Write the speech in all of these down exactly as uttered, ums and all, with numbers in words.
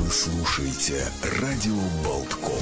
Вы слушаете радио Болтком.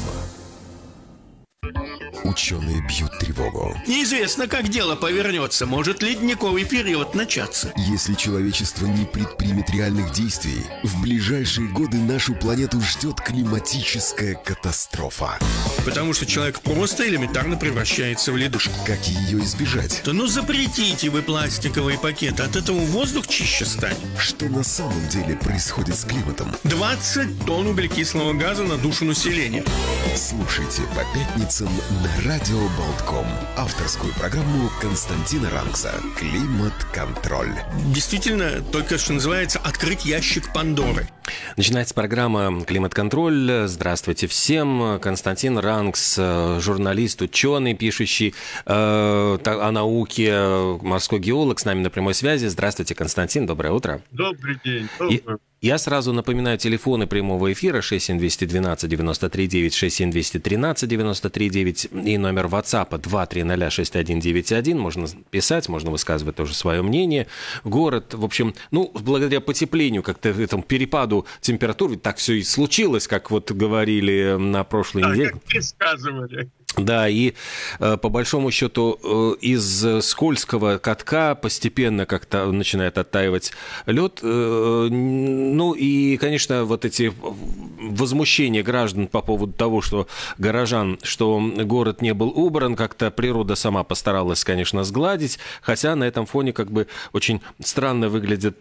Ученые бьют тревогу. Неизвестно, как дело повернется. Может ледниковый период начаться. Если человечество не предпримет реальных действий, в ближайшие годы нашу планету ждет климатическая катастрофа. Потому что человек просто элементарно превращается в ледышку. Как ее избежать? Да ну запретите вы пластиковые пакеты. От этого воздух чище станет. Что на самом деле происходит с климатом? двадцать тонн углекислого газа на душу населения. Слушайте по пятницам на радио Болтком авторскую программу Константина Рангса «Климат-контроль». Действительно, только что называется «Открыть ящик Пандоры». Начинается программа «Климат-контроль». Здравствуйте всем. Константин Рангс, журналист, ученый, пишущий э, о науке, морской геолог, с нами на прямой связи. Здравствуйте, Константин, доброе утро. Добрый день. Добрый. И я сразу напоминаю телефоны прямого эфира шесть семь двести двенадцать девяносто три девять, шесть семь двести тринадцать девяносто три девять и номер WhatsApp два три ноль шесть один девять один. Можно писать, можно высказывать тоже свое мнение. Город, в общем, ну, благодаря потеплению, как-то этому перепаду температур, ведь так все и случилось, как вот говорили на прошлой да, неделе. Как предсказывали. Да, и э, по большому счету э, из скользкого катка постепенно как-то начинает оттаивать лед. Э, ну и, конечно, вот эти возмущения граждан по поводу того, что горожан, что город не был убран, как-то природа сама постаралась, конечно, сгладить, хотя на этом фоне как бы очень странно выглядят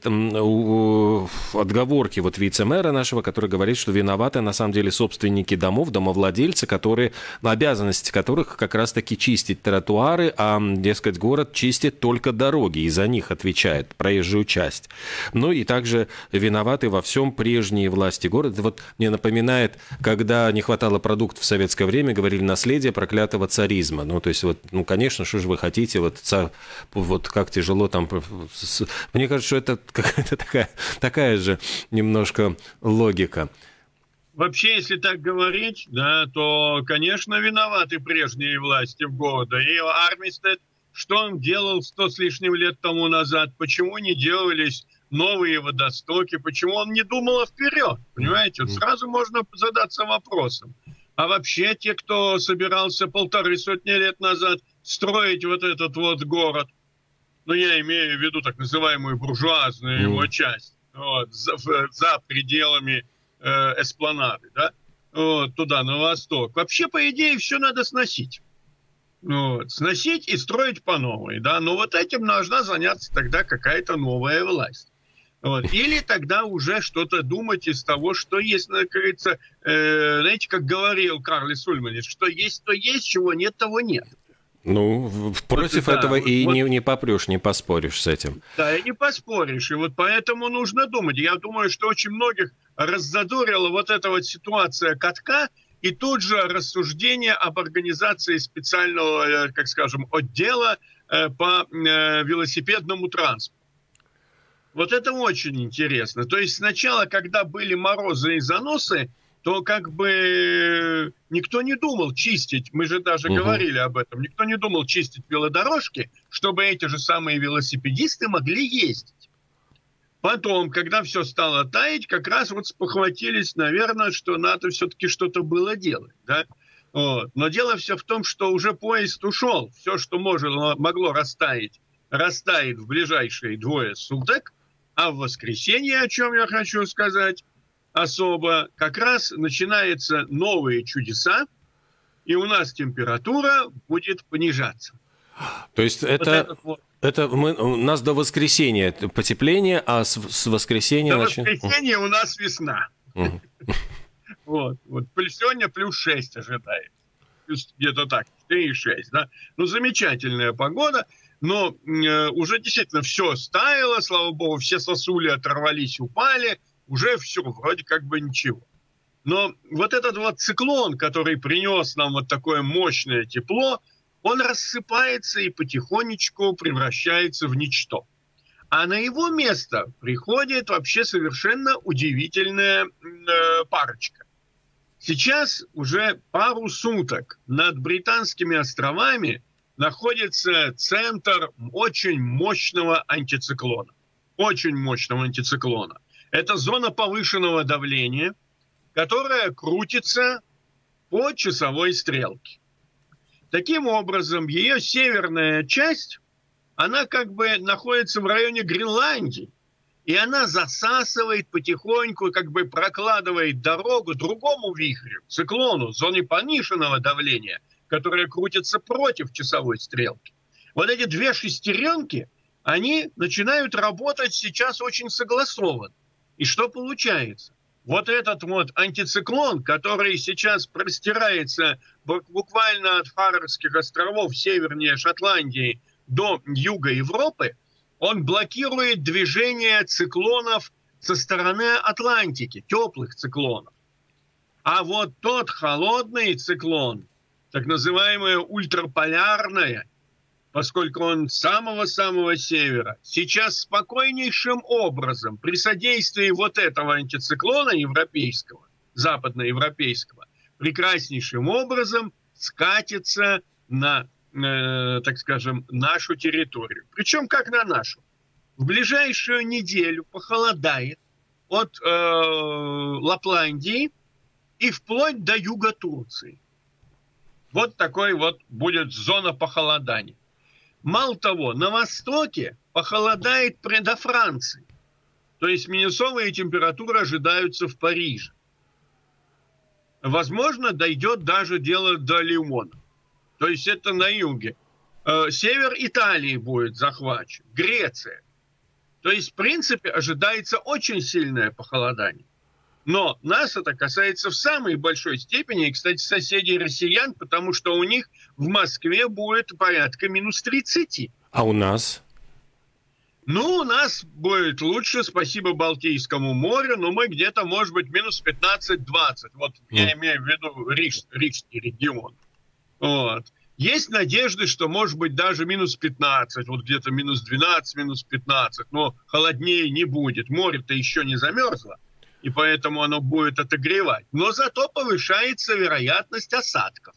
э, отговорки вот вице-мэра нашего, который говорит, что виноваты на самом деле собственники домов, домовладельцы, которые обязанности которых как раз-таки чистить тротуары, а, дескать, город чистит только дороги, и за них отвечает проезжую часть. Ну и также виноваты во всем прежние власти города. Вот мне напоминает, когда не хватало продуктов в советское время, говорили наследие проклятого царизма. Ну, то есть, вот, ну, конечно, что же вы хотите, вот, царь, вот как тяжело там... Мне кажется, что это какая-то такая, такая же немножко логика. Вообще, если так говорить, да, то, конечно, виноваты прежние власти города. И Армистед, что он делал сто с лишним лет тому назад? Почему не делались новые водостоки? Почему он не думал вперед? Понимаете, вот сразу можно задаться вопросом. А вообще, те, кто собирался полторы сотни лет назад строить вот этот вот город, ну, я имею в виду так называемую буржуазную его часть, вот, за, за пределами эспланады, да, вот, туда, на восток. Вообще, по идее, все надо сносить. Вот, сносить и строить по новой, да, но вот этим должна заняться тогда какая-то новая власть. Вот. Или тогда уже что-то думать из того, что есть, как говорится, э, знаете, как говорил Карлис Ульманис, что есть, то есть, чего нет, того нет. Ну, против вот, этого да, и вот, не, не попрешь, не поспоришь с этим. Да, и не поспоришь. И вот поэтому нужно думать. Я думаю, что очень многих раззадорила вот эта вот ситуация катка и тут же рассуждение об организации специального, как скажем, отдела по велосипедному транспорту. Вот это очень интересно. То есть сначала, когда были морозы и заносы, то как бы никто не думал чистить, мы же даже угу. говорили об этом, никто не думал чистить велодорожки, чтобы эти же самые велосипедисты могли ездить. Потом, когда все стало таять, как раз вот спохватились, наверное, что надо все-таки что-то было делать. Да? Вот. Но дело все в том, что уже поезд ушел. Все, что можно, могло растаять, растает в ближайшие двое суток, а в воскресенье, о чем я хочу сказать, особо, как раз начинаются новые чудеса, и у нас температура будет понижаться. То есть вот это, вот. это мы, у нас до воскресенья потепление, а с, с воскресенья... До нач... воскресенья у нас весна. Вот, вот. Сегодня плюс шесть ожидает. Где-то так, четыре и шесть, да. Ну, замечательная погода, но уже действительно все стаяло, слава богу, все сосули оторвались, упали, уже все, вроде как бы ничего. Но вот этот вот циклон, который принес нам вот такое мощное тепло, он рассыпается и потихонечку превращается в ничто. А на его место приходит вообще совершенно удивительная э, парочка. Сейчас уже пару суток над Британскими островами находится центр очень мощного антициклона. Очень мощного антициклона. Это зона повышенного давления, которая крутится по часовой стрелке. Таким образом, ее северная часть, она как бы находится в районе Гренландии, и она засасывает потихоньку, как бы прокладывает дорогу другому вихрю, циклону, зоне пониженного давления, которая крутится против часовой стрелки. Вот эти две шестеренки, они начинают работать сейчас очень согласованно. И что получается? Вот этот вот антициклон, который сейчас простирается буквально от Фарерских островов севернее Шотландии до юга Европы, он блокирует движение циклонов со стороны Атлантики, теплых циклонов. А вот тот холодный циклон, так называемое ультраполярное, поскольку он с самого-самого севера, сейчас спокойнейшим образом при содействии вот этого антициклона европейского, западноевропейского, прекраснейшим образом скатится на, э, так скажем, нашу территорию. Причем как на нашу. В ближайшую неделю похолодает от э, Лапландии и вплоть до юга Турции. Вот такой вот будет зона похолодания. Мало того, на востоке похолодает до Франции. То есть минусовые температуры ожидаются в Париже. Возможно, дойдет даже дело до Лиона. То есть это на юге. Север Италии будет захвачен, Греция. То есть, в принципе, ожидается очень сильное похолодание. Но нас это касается в самой большой степени, и, кстати, соседей россиян, потому что у них в Москве будет порядка минус тридцать. А у нас? Ну, у нас будет лучше, спасибо Балтийскому морю, но мы где-то, может быть, минус пятнадцать-двадцать. Вот mm. я имею в виду Риж, Рижский регион. Вот. Есть надежды, что может быть даже минус пятнадцать, вот где-то минус двенадцать, минус пятнадцать, но холоднее не будет. Море-то еще не замерзло. И поэтому оно будет отогревать. Но зато повышается вероятность осадков.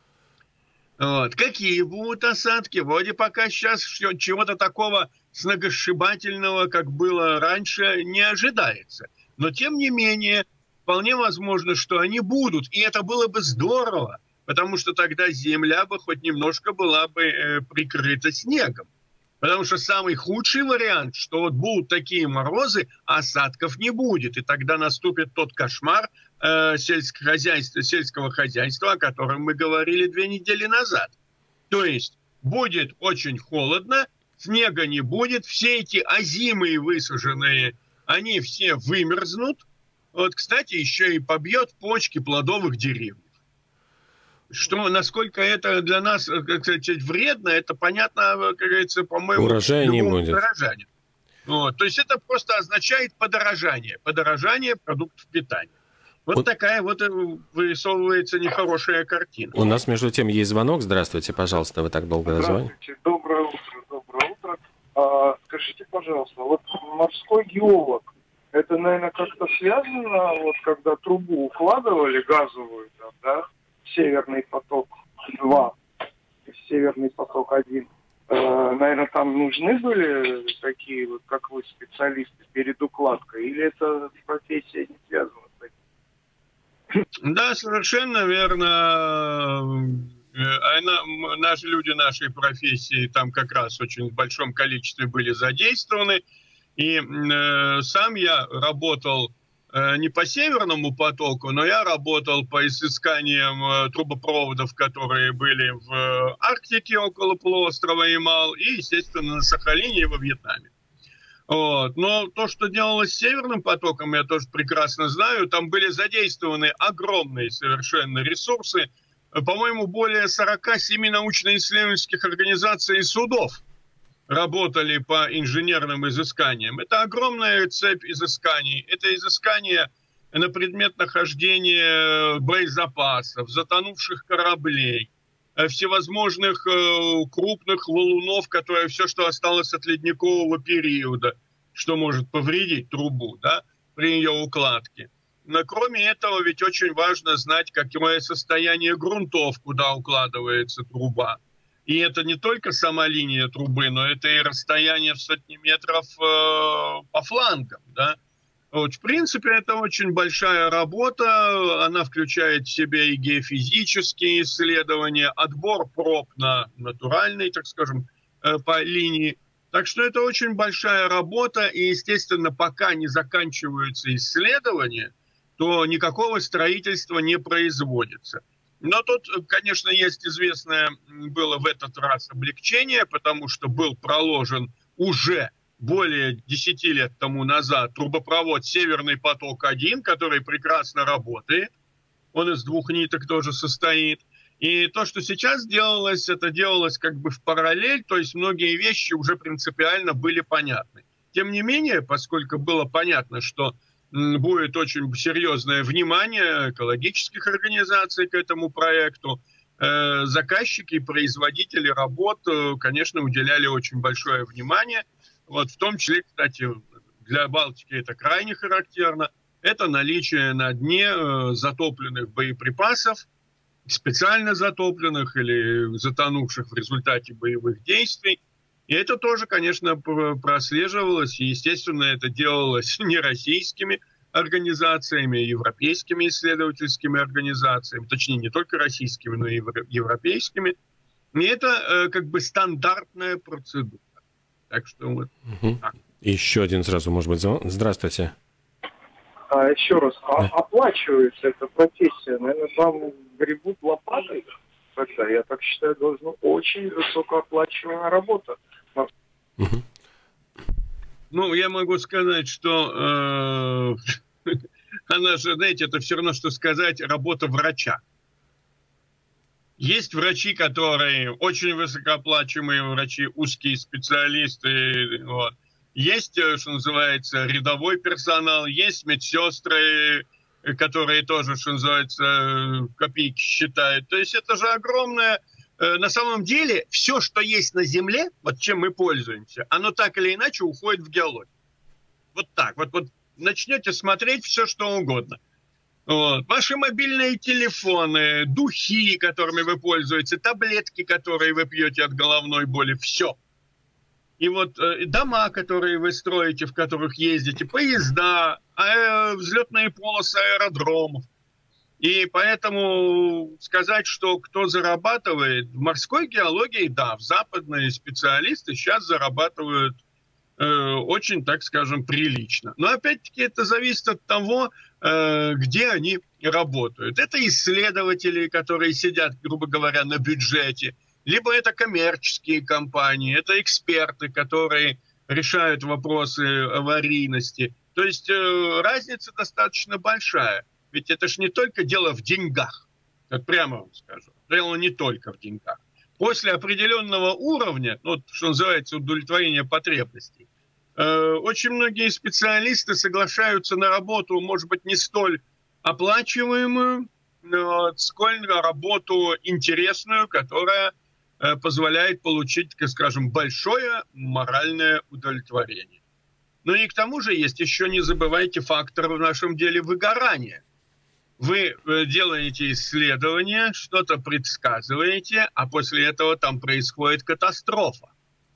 Вот. Какие будут осадки? Вроде пока сейчас чего-то такого сногсшибательного, как было раньше, не ожидается. Но тем не менее, вполне возможно, что они будут. И это было бы здорово, потому что тогда земля бы хоть немножко была бы э, прикрыта снегом. Потому что самый худший вариант, что вот будут такие морозы, а осадков не будет. И тогда наступит тот кошмар э, сельского хозяйства, сельского хозяйства, о котором мы говорили две недели назад. То есть будет очень холодно, снега не будет, все эти озимые высаженные, они все вымерзнут. Вот, кстати, еще и побьет почки плодовых деревьев. Что, насколько это для нас, как сказать, вредно, это понятно, как говорится, по-моему, урожая не будет. Подорожание. Вот. То есть это просто означает подорожание. Подорожание продуктов питания. Вот, вот такая вот вырисовывается нехорошая картина. У нас, между тем, есть звонок. Здравствуйте, пожалуйста, вы так долго назвали. Здравствуйте, доброе утро, доброе утро. А, скажите, пожалуйста, вот морской геолог, это, наверное, как-то связано, вот когда трубу укладывали газовую, там, да, Северный поток-два, Северный поток-один. Э, наверное, там нужны были такие, вот, как вы, специалисты перед укладкой? Или это профессия не связана с этим? Да, совершенно верно. Она, наши люди нашей профессии там как раз очень в большом количестве были задействованы. И э, сам я работал не по Северному потоку, но я работал по изысканиям трубопроводов, которые были в Арктике около полуострова Ямал и, естественно, на Сахалине и во Вьетнаме. Вот. Но то, что делалось с Северным потоком, я тоже прекрасно знаю. Там были задействованы огромные совершенно ресурсы. По-моему, более сорок семь научно-исследовательских организаций и судов работали по инженерным изысканиям. Это огромная цепь изысканий. Это изыскания на предмет нахождения боезапасов, затонувших кораблей, всевозможных крупных валунов, которые все, что осталось от ледникового периода, что может повредить трубу, да, при ее укладке. Но кроме этого, ведь очень важно знать, какое состояние грунтов, куда укладывается труба. И это не только сама линия трубы, но это и расстояние в сотни метров э, по флангам, да? Вот, в принципе, это очень большая работа, она включает в себя и геофизические исследования, отбор проб на натуральной, так скажем, по линии. Так что это очень большая работа, и, естественно, пока не заканчиваются исследования, то никакого строительства не производится. Но тут, конечно, есть известное было в этот раз облегчение, потому что был проложен уже более десяти лет тому назад трубопровод «Северный поток-один», который прекрасно работает. Он из двух ниток тоже состоит. И то, что сейчас делалось, это делалось как бы в параллель, то есть многие вещи уже принципиально были понятны. Тем не менее, поскольку было понятно, что будет очень серьезное внимание экологических организаций к этому проекту, заказчики и производители работ, конечно, уделяли очень большое внимание. Вот в том числе, кстати, для Балтики это крайне характерно. Это наличие на дне затопленных боеприпасов, специально затопленных или затонувших в результате боевых действий. И это тоже, конечно, прослеживалось. И, естественно, это делалось не российскими организациями, а европейскими исследовательскими организациями. Точнее, не только российскими, но и европейскими. И это как бы стандартная процедура. Так что вот угу. так. Еще один сразу, может быть, звон. Здравствуйте. А, еще раз, а, да. Оплачивается эта профессия? Наверное, там гребут лопатой? Тогда, я так считаю, должна очень высокооплачиваемая работа. Угу. Ну, я могу сказать, что э, она же, знаете, это все равно, что сказать работа врача. Есть врачи, которые очень высокооплачиваемые врачи, узкие специалисты. Вот. Есть, что называется, рядовой персонал, есть медсестры, которые тоже, что называется, копейки считают. То есть это же огромное... На самом деле, все, что есть на Земле, вот чем мы пользуемся, оно так или иначе уходит в геологию. Вот так. Вот, вот начнете смотреть все, что угодно. Вот. Ваши мобильные телефоны, духи, которыми вы пользуетесь, таблетки, которые вы пьете от головной боли, все. И вот э, дома, которые вы строите, в которых ездите, поезда, э, взлетные полосы аэродромов. И поэтому сказать, что кто зарабатывает, в морской геологии, да, в западные специалисты сейчас зарабатывают э, очень, так скажем, прилично. Но опять-таки это зависит от того, э, где они работают. Это исследователи, которые сидят, грубо говоря, на бюджете, либо это коммерческие компании, это эксперты, которые решают вопросы аварийности. То есть э, разница достаточно большая. Ведь это же не только дело в деньгах, как прямо вам скажу. Дело не только в деньгах. После определенного уровня, ну, что называется удовлетворение потребностей, э, очень многие специалисты соглашаются на работу, может быть, не столь оплачиваемую, но сколь на работу интересную, которая э, позволяет получить, так скажем, большое моральное удовлетворение. Ну и к тому же есть еще, не забывайте, фактор в нашем деле выгорания. Вы делаете исследования, что-то предсказываете, а после этого там происходит катастрофа.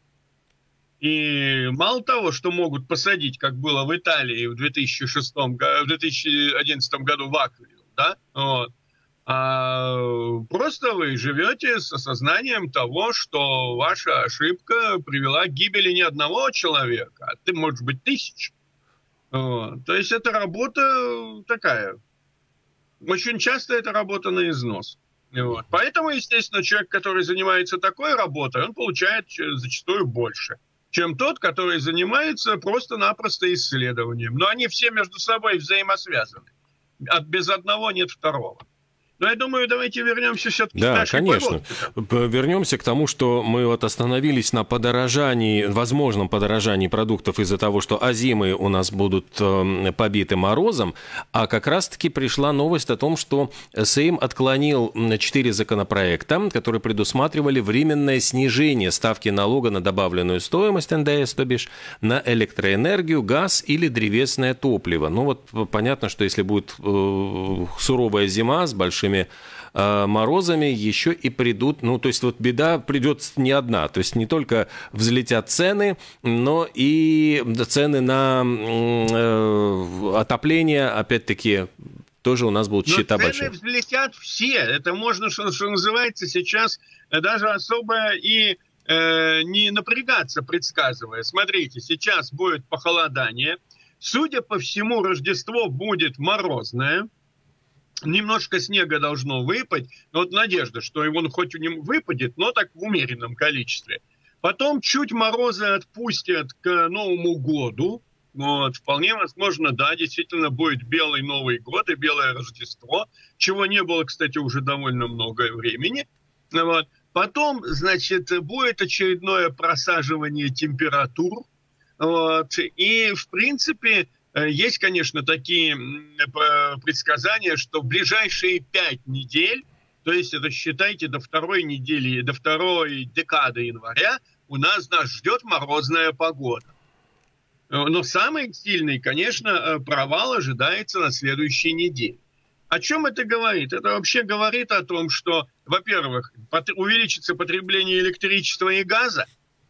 И мало того, что могут посадить, как было в Италии в две тысячи шестом, в две тысячи одиннадцатом году в Аквилу, да, вот, а просто вы живете с осознанием того, что ваша ошибка привела к гибели не одного человека, а ты, может быть, тысяч. Вот. То есть это работа такая. Очень часто это работа на износ. Вот. Поэтому, естественно, человек, который занимается такой работой, он получает зачастую больше, чем тот, который занимается просто-напросто исследованием. Но они все между собой взаимосвязаны. Без одного нет второго. Но я думаю, давайте вернемся все-таки да, к нашей конечно. поводке. Вернемся к тому, что мы вот остановились на подорожании, возможном подорожании продуктов из-за того, что озимы у нас будут э, побиты морозом, а как раз-таки пришла новость о том, что Сейм отклонил четыре законопроекта, которые предусматривали временное снижение ставки налога на добавленную стоимость эн дэ эс, то бишь на электроэнергию, газ или древесное топливо. Ну вот понятно, что если будет э, суровая зима с большими морозами еще и придут, ну, то есть вот беда придет не одна, то есть не только взлетят цены, но и цены на отопление, опять-таки, тоже у нас будут счета большие. Но цены взлетят все. Это можно, что, что называется, сейчас даже особо и э, не напрягаться, предсказывая. Смотрите, сейчас будет похолодание. Судя по всему, Рождество будет морозное. Немножко снега должно выпасть. Но вот надежда, что его хоть и не выпадет, но так в умеренном количестве. Потом чуть морозы отпустят к Новому году. Вот, вполне возможно, да, действительно будет белый Новый год и белое Рождество, чего не было, кстати, уже довольно много времени. Вот. Потом, значит, будет очередное просаживание температур. Вот. И, в принципе, есть, конечно, такие предсказания, что в ближайшие пять недель, то есть это считайте до второй недели, до второй декады января, у нас нас ждет морозная погода. Но самый сильный, конечно, провал ожидается на следующей неделе. О чем это говорит? Это вообще говорит о том, что, во-первых, увеличится потребление электричества и газа.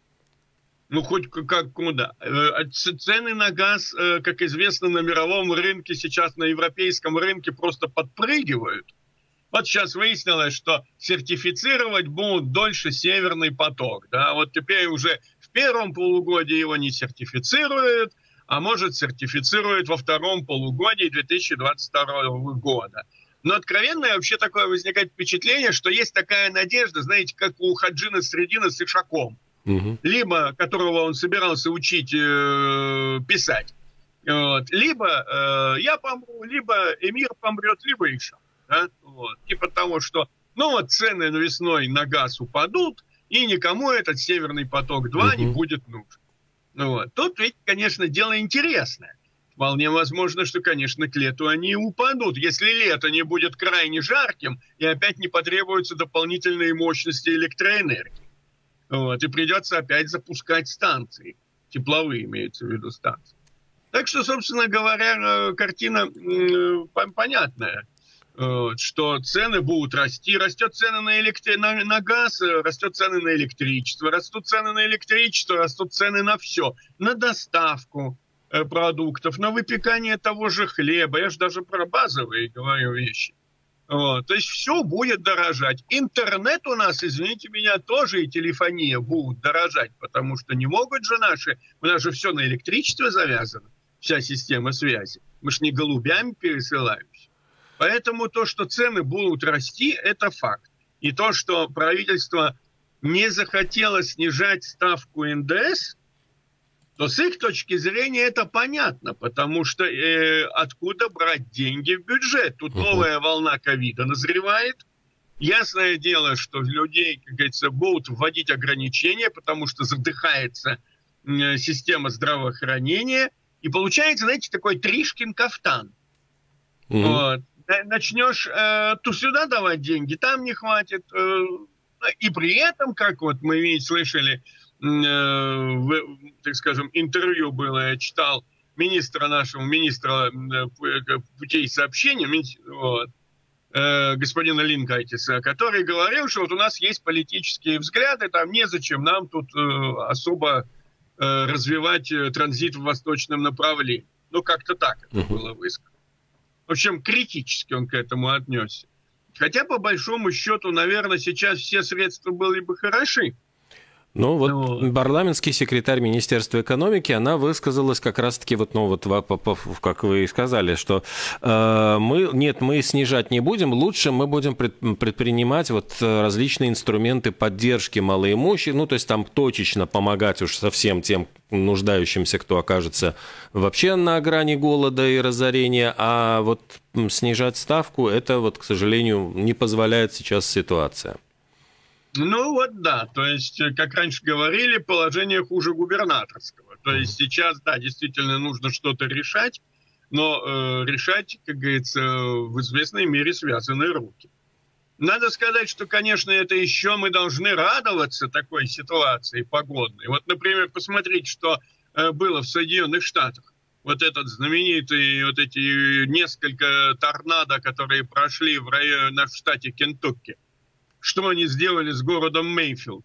Ну, хоть как куда. Цены на газ, как известно, на мировом рынке, сейчас на европейском рынке просто подпрыгивают. Вот сейчас выяснилось, что сертифицировать будут дольше Северный поток. Да? Вот теперь уже в первом полугодии его не сертифицируют, а может сертифицируют во втором полугодии две тысячи двадцать второго года. Но откровенно вообще такое возникает впечатление, что есть такая надежда, знаете, как у Хаджина Средина с Ишаком. Угу. Либо, которого он собирался учить э, писать. Вот. Либо э, я помру, либо Эмир помрет, либо Ишак. Да? Вот. Типа того, что ну вот цены весной на газ упадут, и никому этот Северный поток-два uh-huh. не будет нужен. Вот. Тут ведь, конечно, дело интересное. Вполне возможно, что, конечно, к лету они упадут. Если лето не будет крайне жарким, и опять не потребуются дополнительные мощности электроэнергии. Вот. И придется опять запускать станции. Тепловые имеются в виду станции. Так что, собственно говоря, картина понятная. Что цены будут расти, растет цены на, электри... на, на газ, растет цены на электричество, растут цены на электричество, растут цены на все, на доставку э, продуктов, на выпекание того же хлеба, я же даже про базовые говорю вещи. Вот. То есть все будет дорожать. Интернет у нас, извините меня, тоже и телефония будут дорожать, потому что не могут же наши, у нас же все на электричество завязано, вся система связи. Мы ж не голубями пересылаемся. Поэтому то, что цены будут расти, это факт. И то, что правительство не захотело снижать ставку эн дэ эс, то с их точки зрения это понятно, потому что э, откуда брать деньги в бюджет? Тут новая волна ковида назревает. Ясное дело, что людей, как говорится, будут вводить ограничения, потому что задыхается э, система здравоохранения. И получается, знаете, такой Тришкин кафтан. Mm-hmm. Вот. Начнешь э, то сюда давать деньги, там не хватит. Э, и при этом, как вот мы ведь слышали, э, в, так скажем, интервью было, я читал министра нашего, министра э, путей сообщения, вот, э, господина Линкайтиса, который говорил, что вот у нас есть политические взгляды, там незачем нам тут э, особо э, развивать э, транзит в восточном направлении. Ну, как-то так это было высказано. В общем, критически он к этому отнесся. Хотя, по большому счету, наверное, сейчас все средства были бы хороши. Ну, вот Но... парламентский секретарь Министерства экономики, она высказалась как раз-таки, вот, ну, вот, как вы и сказали, что э, мы, нет, мы снижать не будем, лучше мы будем предпринимать вот различные инструменты поддержки малоимущих, ну, то есть там точечно помогать уж совсем тем нуждающимся, кто окажется вообще на грани голода и разорения, а вот снижать ставку, это вот, к сожалению, не позволяет сейчас ситуация. Ну вот да, то есть, как раньше говорили, положение хуже губернаторского. То есть сейчас, да, действительно нужно что-то решать, но э, решать, как говорится, в известной мере связаны руки. Надо сказать, что, конечно, это еще мы должны радоваться такой ситуации погодной. Вот, например, посмотрите, что э, было в Соединенных Штатах. вот этот знаменитый, вот эти несколько торнадо, которые прошли в районе, в штате Кентукки, что они сделали с городом Мейфилд?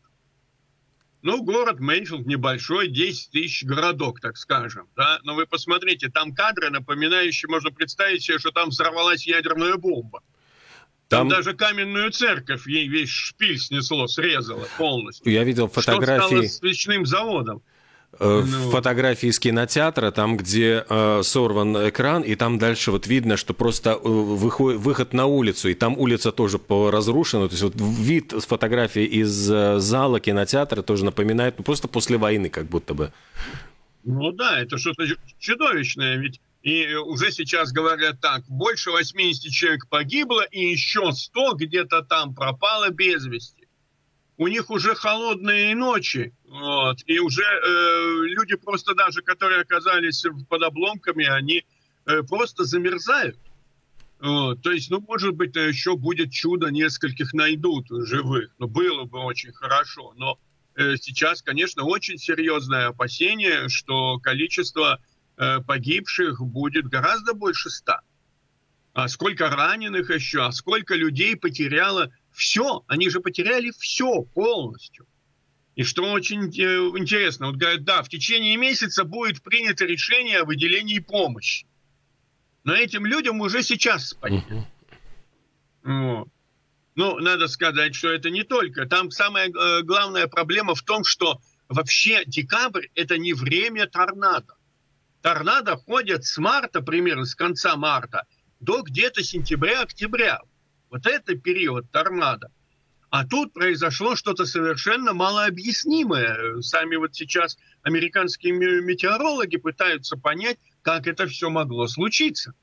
Ну, город Мейфилд небольшой, десять тысяч городок, так скажем, да, но вы посмотрите, там кадры, напоминающие, можно представить себе, что там взорвалась ядерная бомба. Там, там даже каменную церковь, ей весь шпиль снесло, срезало полностью. Я видел фотографии. Что стало с свечным заводом? Ну. Фотографии из кинотеатра, там, где э, сорван экран, и там дальше вот видно, что просто выход, выход на улицу, и там улица тоже разрушена. То есть вот вид фотографии из э, зала кинотеатра тоже напоминает, ну, просто после войны как будто бы. Ну да, это что-то чудовищное, ведь и уже сейчас говорят так, больше восемьдесят человек погибло, и еще сто где-то там пропало без вести. У них уже холодные ночи, вот, и уже э, люди просто даже, которые оказались под обломками, они э, просто замерзают. Вот, то есть, ну, может быть, еще будет чудо, нескольких найдут живых, ну, было бы очень хорошо, но э, сейчас, конечно, очень серьезное опасение, что количество э, погибших будет гораздо больше ста. А сколько раненых еще, а сколько людей потеряло все, они же потеряли все полностью. И что очень интересно, вот говорят, да, в течение месяца будет принято решение о выделении помощи. Но этим людям уже сейчас спать. Uh-huh. Вот. Ну, надо сказать, что это не только. Там самая э, главная проблема в том, что вообще декабрь – это не время торнадо. Торнадо ходят с марта, примерно с конца марта, до где-то сентября-октября. Вот это период торнадо. А тут произошло что-то совершенно малообъяснимое. Сами вот сейчас американские метеорологи пытаются понять, как это все могло случиться.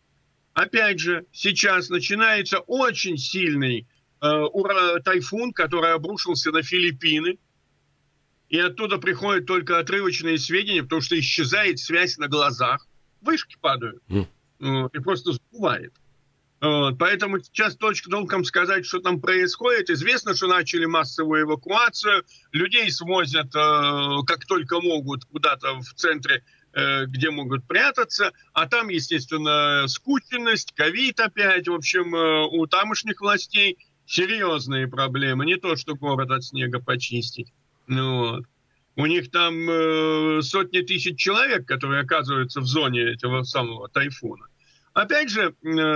Опять же, сейчас начинается очень сильный э, ура, тайфун, который обрушился на Филиппины. И оттуда приходят только отрывочные сведения, потому что исчезает связь на глазах. Вышки падают. Mm. Э, и просто сбывает. Вот, поэтому сейчас точно толком сказать, что там происходит. Известно, что начали массовую эвакуацию. Людей свозят, э, как только могут, куда-то в центре, э, где могут прятаться. А там, естественно, скученность, ковид опять. В общем, э, у тамошних властей серьезные проблемы. Не то, что город от снега почистить. Ну, вот. У них там э, сотни тысяч человек, которые оказываются в зоне этого самого тайфуна. Опять же,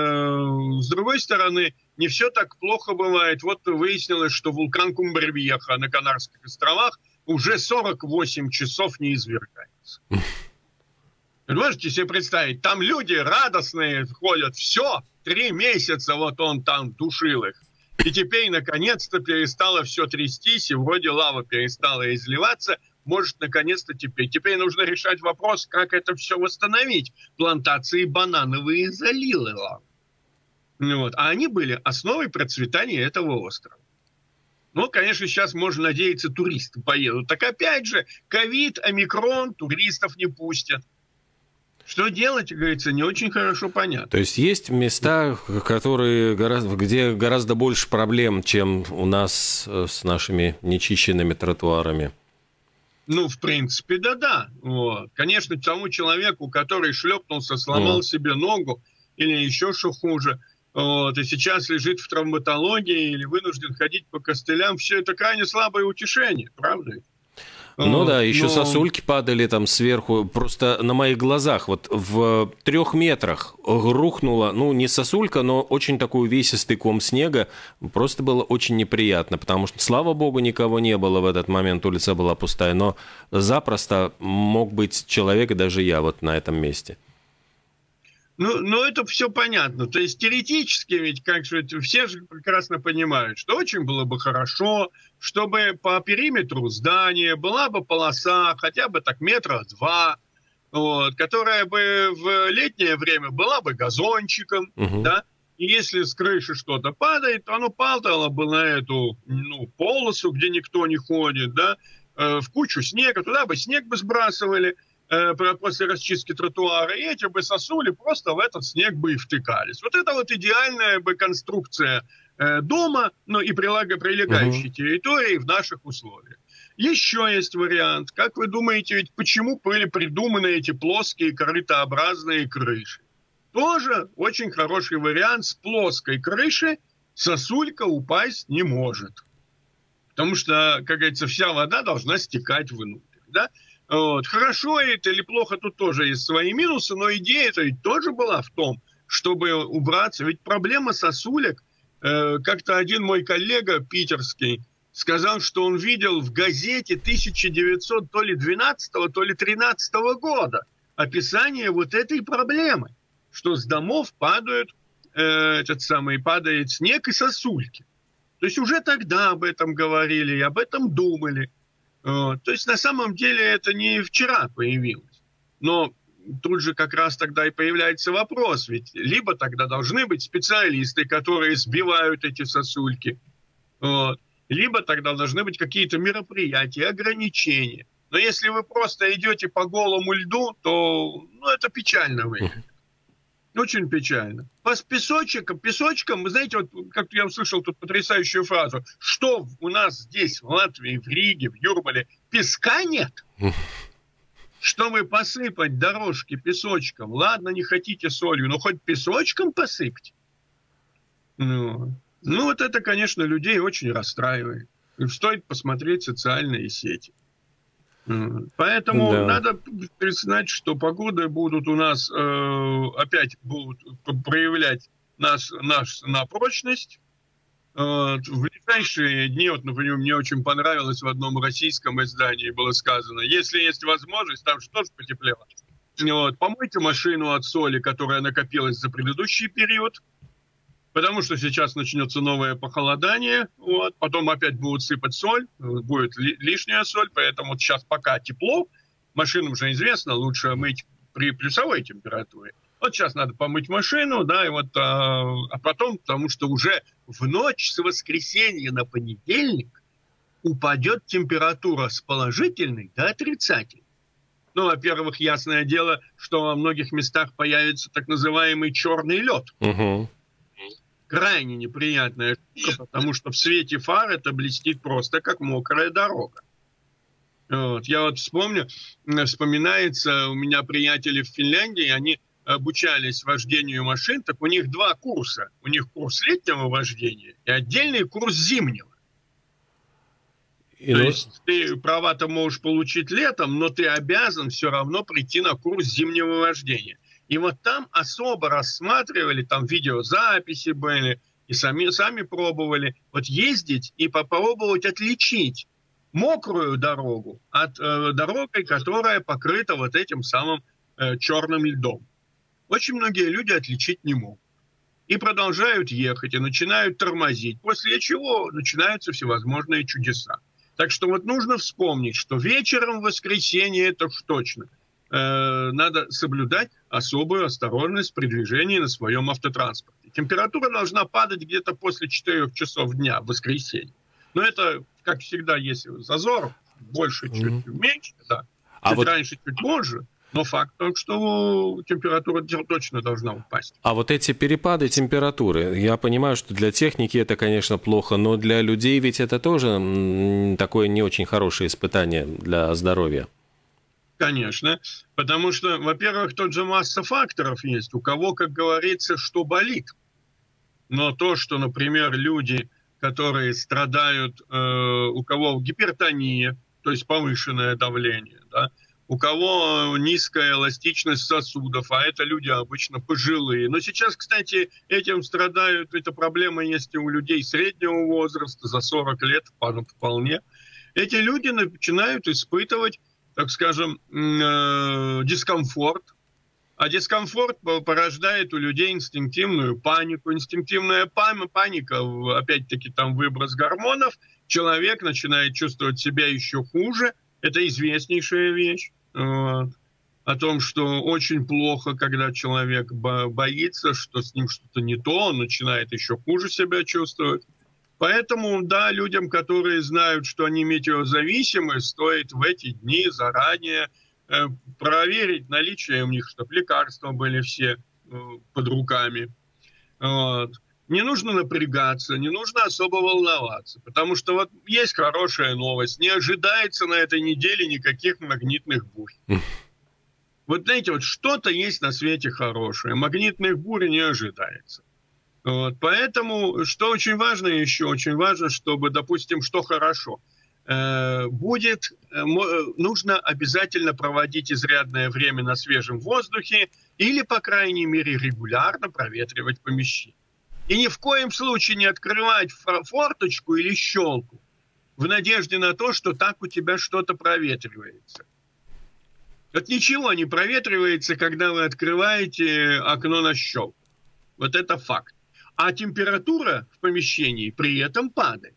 с другой стороны, не все так плохо бывает. Вот выяснилось, что вулкан Кумбревьеха на Канарских островах уже сорок восемь часов не извергается. Вы можете себе представить, там люди радостные ходят, все, три месяца вот он там душил их. И теперь, наконец-то, перестало все трястись, и вроде лава перестала изливаться. Может, наконец-то теперь. Теперь нужно решать вопрос, как это все восстановить. Плантации банановые залилы лавы. Вот. А они были основой процветания этого острова. Ну, конечно, сейчас можно надеяться, туристы поедут. Так опять же, ковид, омикрон, туристов не пустят. Что делать, говорится, не очень хорошо понятно. То есть есть места, которые гораздо, где гораздо больше проблем, чем у нас с нашими нечищенными тротуарами? Ну, в принципе, да-да. Вот. Конечно, тому человеку, который шлепнулся, сломал mm. себе ногу или еще что хуже, вот, и сейчас лежит в травматологии или вынужден ходить по костылям, все это крайне слабое утешение, правда? Ну вот. да, еще Но... сосульки падали там сверху, просто на моих глазах, вот в трех метрах рухнула, ну не сосулька, но очень такой увесистый ком снега, просто было очень неприятно, потому что, слава богу, никого не было в этот момент, улица была пустая, но запросто мог быть человек, и даже я вот на этом месте. Ну, ну, это все понятно. То есть теоретически ведь, как же, все же прекрасно понимают, что очень было бы хорошо, чтобы по периметру здания была бы полоса хотя бы так метра два, вот, которая бы в летнее время была бы газончиком, угу. да, и если с крыши что-то падает, то оно падало бы на эту, ну, полосу, где никто не ходит, да, э, в кучу снега, туда бы снег бы сбрасывали, после расчистки тротуара, и эти бы сосули просто в этот снег бы и втыкались. Вот это вот идеальная бы конструкция дома, ну и прилегающей uh-huh. территории в наших условиях. Еще есть вариант. Как вы думаете, ведь почему были придуманы эти плоские корытообразные крыши? Тоже очень хороший вариант. С плоской крыши сосулька упасть не может. Потому что, как говорится, вся вода должна стекать внутрь. Да? Вот. Хорошо это или плохо, тут тоже есть свои минусы, но идея-то ведь тоже была в том, чтобы убраться. Ведь проблема сосулек, э, как-то один мой коллега питерский сказал, что он видел в газете тысяча девятьсот то ли двенадцатого, то ли тринадцатого года описание вот этой проблемы, что с домов падают, э, этот самый, падает снег и сосульки. То есть уже тогда об этом говорили и об этом думали. Э, то есть на самом деле это не вчера появилось. Но тут же как раз тогда и появляется вопрос, ведь либо тогда должны быть специалисты, которые сбивают эти сосульки, вот, либо тогда должны быть какие-то мероприятия, ограничения. Но если вы просто идете по голому льду, то ну, это печально выглядит. Очень печально. По песочкам, песочкам, вы знаете, вот как я услышал тут потрясающую фразу, что у нас здесь, в Латвии, в Риге, в Юрмале, песка нет? Чтобы посыпать дорожки песочком, ладно, не хотите солью, но хоть песочком посыпьте. Ну, ну вот это, конечно, людей очень расстраивает. Стоит посмотреть социальные сети. Поэтому да. Надо признать, что погоды будут у нас э, опять будут проявлять нас, нас на прочность. Э, в ближайшие дни, вот, например, мне очень понравилось в одном российском издании было сказано, если есть возможность, там же тоже потеплело, вот, помойте машину от соли, которая накопилась за предыдущий период, потому что сейчас начнется новое похолодание, вот, потом опять будут сыпать соль, будет ли, лишняя соль, поэтому вот сейчас пока тепло, машинам же известно, лучше мыть при плюсовой температуре. Вот сейчас надо помыть машину, да, и вот, а, а потом, потому что уже в ночь с воскресенья на понедельник упадет температура с положительной до отрицательной. Ну, во-первых, ясное дело, что во многих местах появится так называемый черный лед. Угу. Крайне неприятная штука, потому что в свете фар это блестит просто как мокрая дорога. Вот. Я вот вспомню, вспоминается, у меня приятели в Финляндии, они обучались вождению машин, так у них два курса. У них курс летнего вождения и отдельный курс зимнего. И То ну... есть ты права-то можешь получить летом, но ты обязан все равно прийти на курс зимнего вождения. И вот там особо рассматривали, там видеозаписи были, и сами, сами пробовали вот ездить и попробовать отличить мокрую дорогу от э, дороги, которая покрыта вот этим самым э, черным льдом. Очень многие люди отличить не могут. И продолжают ехать, и начинают тормозить, после чего начинаются всевозможные чудеса. Так что вот нужно вспомнить, что вечером в воскресенье, это уж точно, э, надо соблюдать особую осторожность при движении на своем автотранспорте. Температура должна падать где-то после четырёх часов дня в воскресенье. Но это, как всегда, есть зазор, больше, чуть mm-hmm. меньше, да. А чуть вот... раньше, чуть позже. Но факт только, что температура точно должна упасть. А вот эти перепады температуры, я понимаю, что для техники это, конечно, плохо, но для людей ведь это тоже такое не очень хорошее испытание для здоровья. Конечно, потому что, во-первых, тут же масса факторов есть. У кого, как говорится, что болит. Но то, что, например, люди, которые страдают, э, у кого гипертония, то есть повышенное давление, да, у кого низкая эластичность сосудов, а это люди обычно пожилые. Но сейчас, кстати, этим страдают, эта проблема есть и у людей среднего возраста, за сорок лет вполне. Эти люди начинают испытывать, так скажем, э, дискомфорт. А дискомфорт порождает у людей инстинктивную панику. Инстинктивная паника, опять-таки, там выброс гормонов. Человек начинает чувствовать себя еще хуже. Это известнейшая вещь. Вот. О том, что очень плохо, когда человек боится, что с ним что-то не то, он начинает еще хуже себя чувствовать. Поэтому, да, людям, которые знают, что они метеозависимы, стоит в эти дни заранее э, проверить наличие у них, чтобы лекарства были все э, под руками. Вот. не нужно напрягаться, не нужно особо волноваться, потому что вот есть хорошая новость, не ожидается на этой неделе никаких магнитных бурь. Вот знаете, вот что-то есть на свете хорошее, магнитных бурь не ожидается. Вот, поэтому, что очень важно еще, очень важно, чтобы, допустим, что хорошо, э, будет, э, нужно обязательно проводить изрядное время на свежем воздухе или, по крайней мере, регулярно проветривать помещение. И ни в коем случае не открывать форточку или щелку в надежде на то, что так у тебя что-то проветривается. Вот ничего не проветривается, когда вы открываете окно на щелку. Вот это факт. А температура в помещении при этом падает.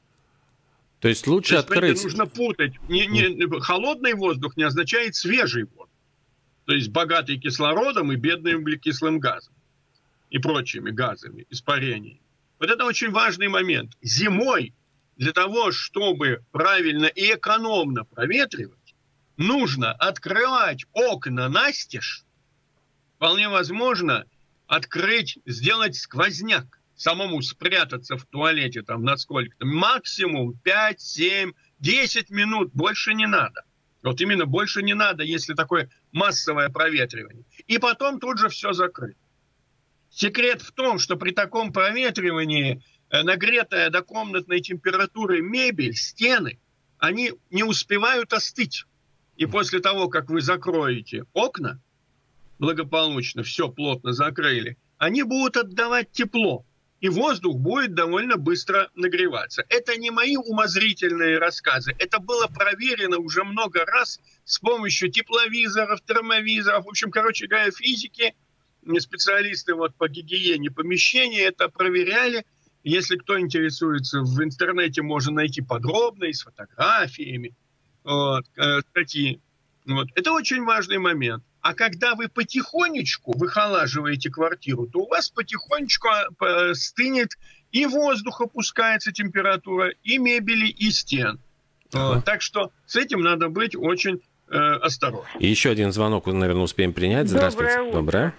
То есть лучше То есть, открыть... Нужно путать. Не, не, холодный воздух не означает свежий воздух. То есть богатый кислородом и бедный углекислым газом. И прочими газами, испарениями. Вот это очень важный момент. Зимой для того, чтобы правильно и экономно проветривать, нужно открывать окна настежь. Вполне возможно открыть, сделать сквозняк, самому спрятаться в туалете там на сколько-то. Максимум пять, семь, десять минут, больше не надо. Вот именно больше не надо, если такое массовое проветривание. И потом тут же все закрыть. Секрет в том, что при таком проветривании нагретая до комнатной температуры мебель, стены, они не успевают остыть. И после того, как вы закроете окна, благополучно все плотно закрыли, они будут отдавать тепло. И воздух будет довольно быстро нагреваться. Это не мои умозрительные рассказы. Это было проверено уже много раз с помощью тепловизоров, термовизоров. В общем, короче говоря, физики, специалисты вот по гигиене помещения это проверяли. Если кто интересуется, в интернете можно найти подробные, с фотографиями, вот, статьи. Вот. Это очень важный момент. А когда вы потихонечку выхолаживаете квартиру, то у вас потихонечку стынет и воздух, опускается температура, и мебели, и стен. Вот. Так что с этим надо быть очень э, осторожным. И еще один звонок, наверное, успеем принять. Здравствуйте. Доброе утро. Доброе.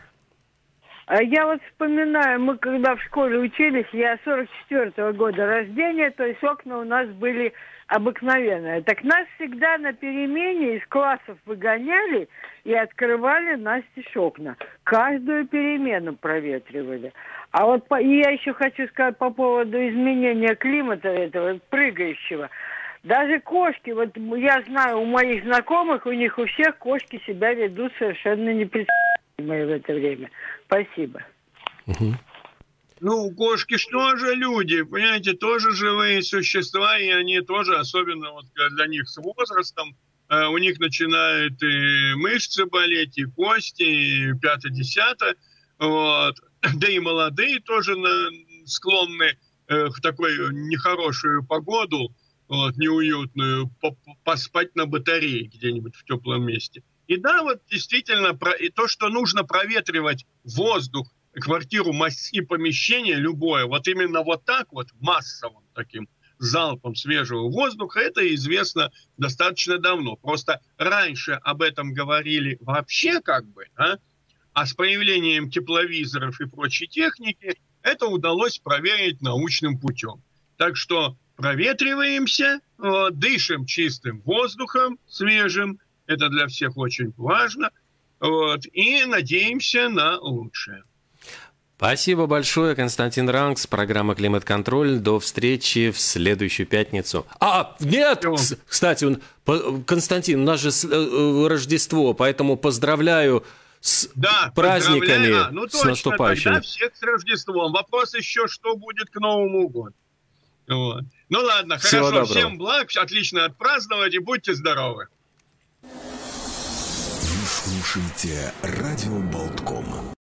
Я вот вспоминаю, мы когда в школе учились, я сорок четвёртого года рождения, то есть окна у нас были обыкновенные. Так нас всегда на перемене из классов выгоняли и открывали настежь окна. Каждую перемену проветривали. А вот по, и я еще хочу сказать по поводу изменения климата этого прыгающего. Даже кошки, вот я знаю, у моих знакомых, у них у всех кошки себя ведут совершенно непредставимые в это время. Спасибо. Угу. Ну, кошки что же люди, понимаете, тоже живые существа, и они тоже, особенно вот для них с возрастом, э, у них начинают и мышцы болеть, и кости, и пятое-десятое, вот. Да и молодые тоже на, склонны э, в такую нехорошую погоду, вот, неуютную, поспать на батарее где-нибудь в теплом месте. И да, вот действительно, про, и то, что нужно проветривать воздух, квартиру и помещение любое, вот именно вот так вот, массовым таким залпом свежего воздуха, это известно достаточно давно. Просто раньше об этом говорили вообще как бы, а, а с появлением тепловизоров и прочей техники это удалось проверить научным путем. Так что проветриваемся, вот, дышим чистым воздухом, свежим, это для всех очень важно, вот, и надеемся на лучшее. Спасибо большое, Константин Рангс, программа «Климат-контроль». До встречи в следующую пятницу. А, нет! Кстати, Константин, у нас же Рождество, поэтому поздравляю с да, праздниками, а, ну, точно, с наступающим. Тогда всех с Рождеством. Вопрос еще, что будет к Новому году. Вот. Ну ладно, Всего хорошо, доброго. Всем благ, отлично отпраздновать и будьте здоровы. Вы слушаете радио Болтком.